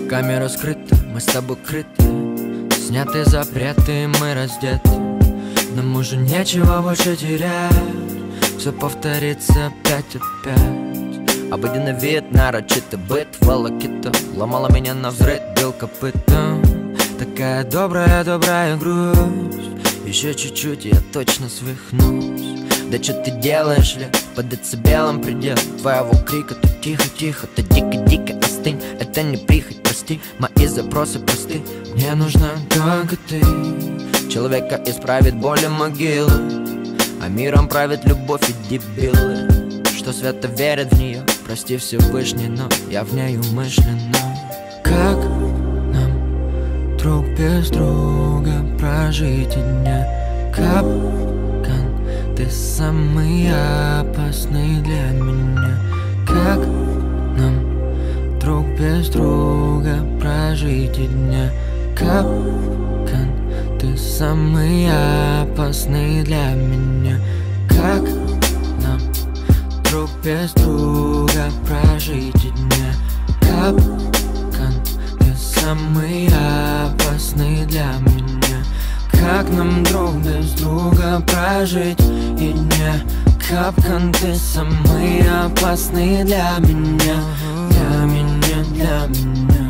Камера скрыта, мы с тобой крыты, сняты запреты, мы раздеты. Нам уже нечего больше терять, все повторится опять. Обыденный вид, нарочитый быт, волокита ломала меня навзрыд, бил копытом. Такая добрая грусть, еще чуть-чуть, я точно свихнусь. Да что ты делаешь, ли? Под децибелом предел твоего крика. Ты тихо, ты дико остынь. Это не прихоть, прости, мои запросы просты. Мне нужна только ты. Человека исправит боль и могилы, а миром правит любовь и дебилы, что свято верят в нее. Прости Всевышний, но я в ней умышленно. Как нам друг без друга прожить и дня? Капкан, ты самый опасный для меня. Как нам друг без друга прожить и дня? Капкан, ты самый опасный для меня. Как нам друг без друга прожить и дня? Капкан, ты самый опасный для меня. Как нам друг без друга прожить и дня? Капкан, ты самый опасный для меня. Для меня, для меня.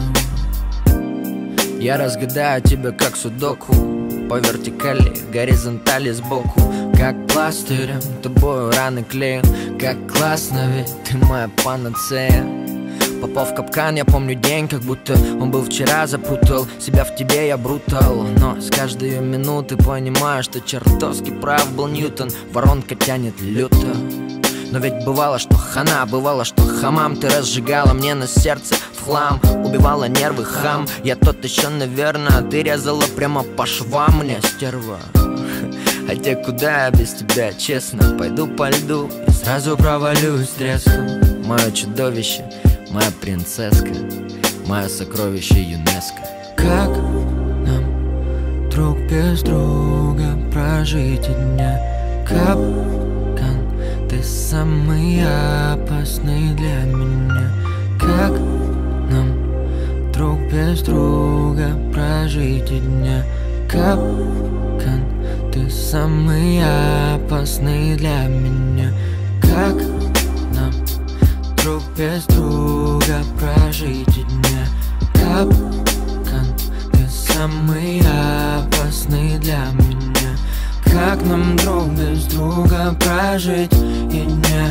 Я разгадаю тебя как судоку, по вертикали, горизонтали сбоку. Как пластырем тобою раны клею. Как классно, ведь ты моя панацея. Попал в капкан, я помню день, как будто он был вчера. Запутал себя в тебе, я брутал. Но с каждой минуты понимаю, что чертовски прав был Ньютон. Воронка тянет люто. Но ведь бывало, что хана, бывало, что хамам. Ты разжигала мне на сердце в хлам, убивала нервы, хам. Я тот еще, наверное, ты резала прямо по швам мне, стерва. Хотя куда я без тебя, честно? Пойду по льду и сразу провалюсь треском. Мое чудовище, моя принцесска, мое сокровище ЮНЕСКО. Как нам друг без друга прожить и дня? Капкан, ты самый опасный для меня. Как нам друг без друга прожить и дня? Капкан, ты самый опасный для меня. Как нам друг без друга прожить и дня? Капкан, ты самый опасный для меня. Как нам друг без друга прожить и дня?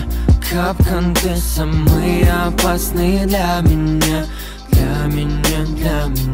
Капкан, ты самый опасный для меня. Для меня, для меня.